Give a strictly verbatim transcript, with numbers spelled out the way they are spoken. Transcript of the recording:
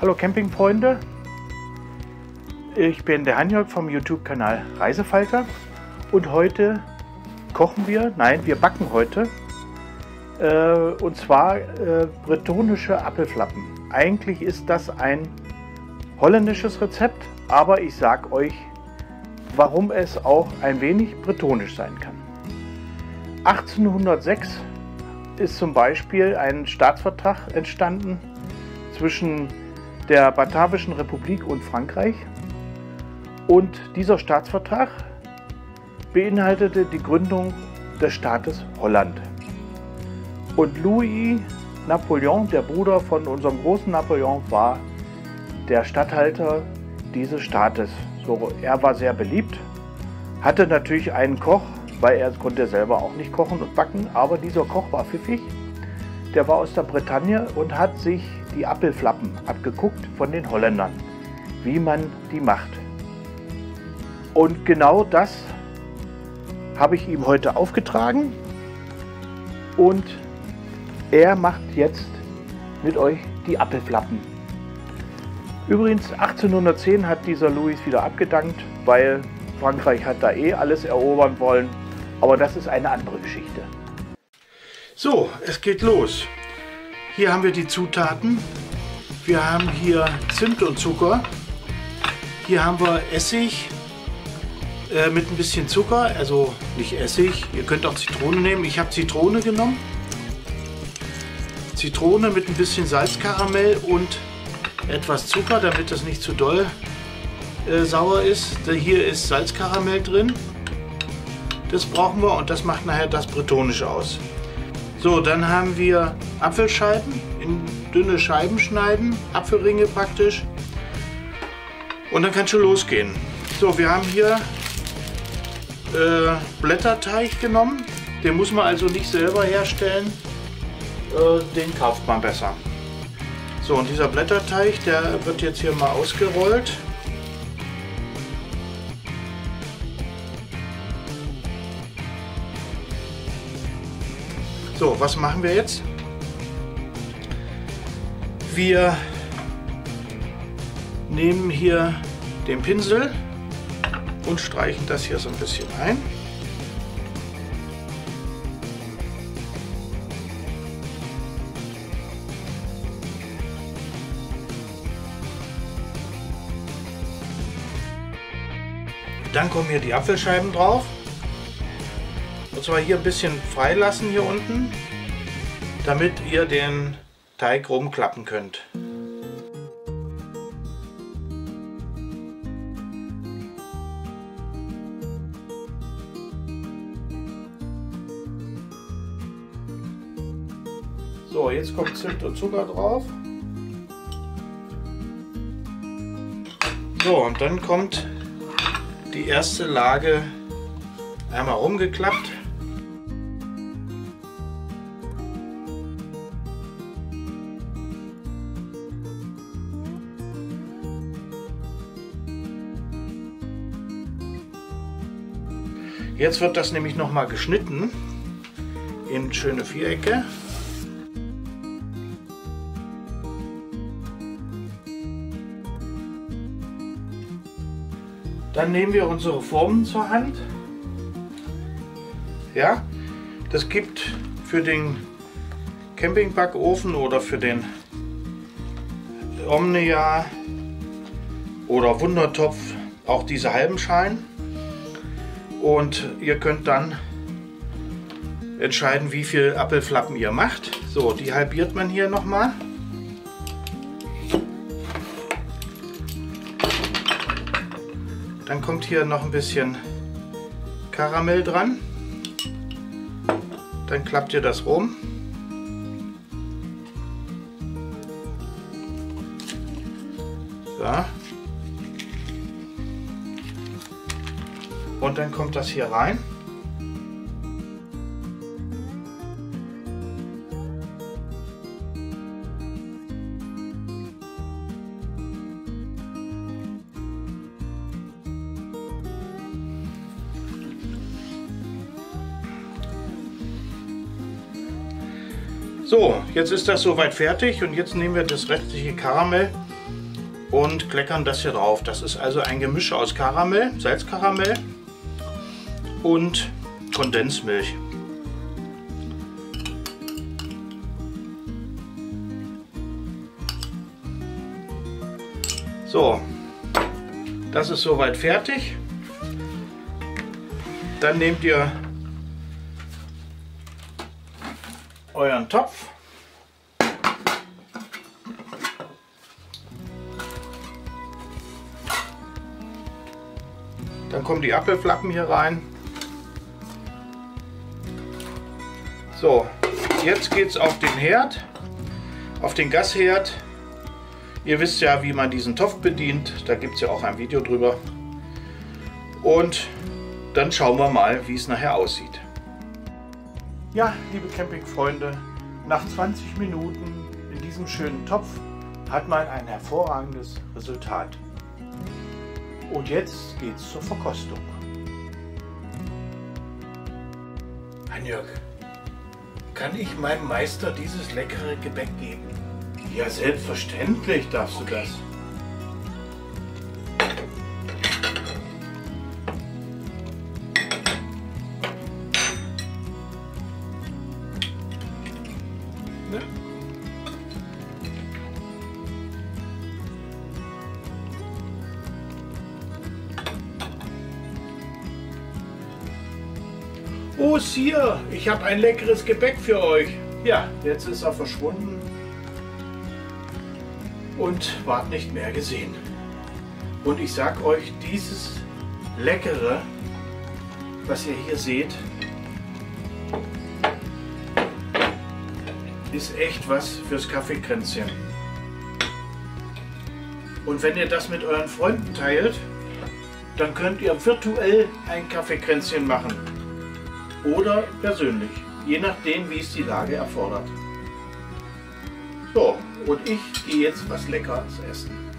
Hallo Campingfreunde, ich bin der Hanjörg vom YouTube-Kanal Reisefalter und heute kochen wir, nein, wir backen heute äh, und zwar äh, bretonische Apfelflappen. Eigentlich ist das ein holländisches Rezept, aber ich sag euch, warum es auch ein wenig bretonisch sein kann. achtzehnhundertsechs ist zum Beispiel ein Staatsvertrag entstanden zwischen der Batavischen Republik und Frankreich, und dieser Staatsvertrag beinhaltete die Gründung des Staates Holland. Und Louis Napoleon, der Bruder von unserem großen Napoleon, war der Statthalter dieses Staates. So, er war sehr beliebt, hatte natürlich einen Koch, weil er konnte selber auch nicht kochen und backen, aber dieser Koch war pfiffig. Der war aus der Bretagne und hat sich die Apfelflappen abgeguckt von den Holländern, wie man die macht. Und genau das habe ich ihm heute aufgetragen und er macht jetzt mit euch die Apfelflappen. Übrigens achtzehnhundertzehn hat dieser Louis wieder abgedankt, weil Frankreich hat da eh alles erobern wollen, aber das ist eine andere Geschichte. So, es geht los. Hier haben wir die Zutaten. Wir haben hier Zimt und Zucker. Hier haben wir Essig äh, mit ein bisschen Zucker, also nicht Essig. Ihr könnt auch Zitrone nehmen. Ich habe Zitrone genommen. Zitrone mit ein bisschen Salzkaramell und etwas Zucker, damit das nicht zu doll äh, sauer ist. Hier ist Salzkaramell drin. Das brauchen wir und das macht nachher das Bretonische aus. So, dann haben wir Apfelscheiben, in dünne Scheiben schneiden, Apfelringe praktisch. Und dann kann schon losgehen. So, wir haben hier äh, Blätterteig genommen. Den muss man also nicht selber herstellen, äh, den kauft man besser. So, und dieser Blätterteig, der wird jetzt hier mal ausgerollt. So, was machen wir jetzt? Wir nehmen hier den Pinsel und streichen das hier so ein bisschen ein. Dann kommen hier die Apfelscheiben drauf. Und zwar hier ein bisschen freilassen hier unten, damit ihr den Teig rumklappen könnt. So, jetzt kommt Zimt und Zucker drauf. So, und dann kommt die erste Lage einmal rumgeklappt. Jetzt wird das nämlich noch mal geschnitten in schöne Vierecke. Dann nehmen wir unsere Formen zur Hand. Ja, das gibt für den Campingbackofen oder für den Omnia oder Wundertopf auch diese halben Schalen. Und ihr könnt dann entscheiden, wie viel Apfelflappen ihr macht. So, die halbiert man hier nochmal. Dann kommt hier noch ein bisschen Karamell dran. Dann klappt ihr das rum. So. Und dann kommt das hier rein. So, jetzt ist das soweit fertig und jetzt nehmen wir das restliche Karamell und kleckern das hier drauf. Das ist also ein Gemisch aus Karamell, Salzkaramell und Kondensmilch. So, das ist soweit fertig. Dann nehmt ihr euren Topf. Dann kommen die Apfelflappen hier rein. So, jetzt geht es auf den Herd, auf den Gasherd. Ihr wisst ja, wie man diesen Topf bedient. Da gibt es ja auch ein Video drüber. Und dann schauen wir mal, wie es nachher aussieht. Ja, liebe Campingfreunde, nach zwanzig Minuten in diesem schönen Topf hat man ein hervorragendes Resultat. Und jetzt geht's zur Verkostung. Hanjörg, kann ich meinem Meister dieses leckere Gebäck geben? Ja, selbstverständlich darfst du das. Ne? Oh, Sir, ich habe ein leckeres Gebäck für euch. Ja, jetzt ist er verschwunden und ward nicht mehr gesehen. Und ich sag euch, dieses Leckere, was ihr hier seht, ist echt was fürs Kaffeekränzchen. Und wenn ihr das mit euren Freunden teilt, dann könnt ihr virtuell ein Kaffeekränzchen machen. Oder persönlich, je nachdem, wie es die Lage erfordert. So, und ich gehe jetzt was Leckeres essen.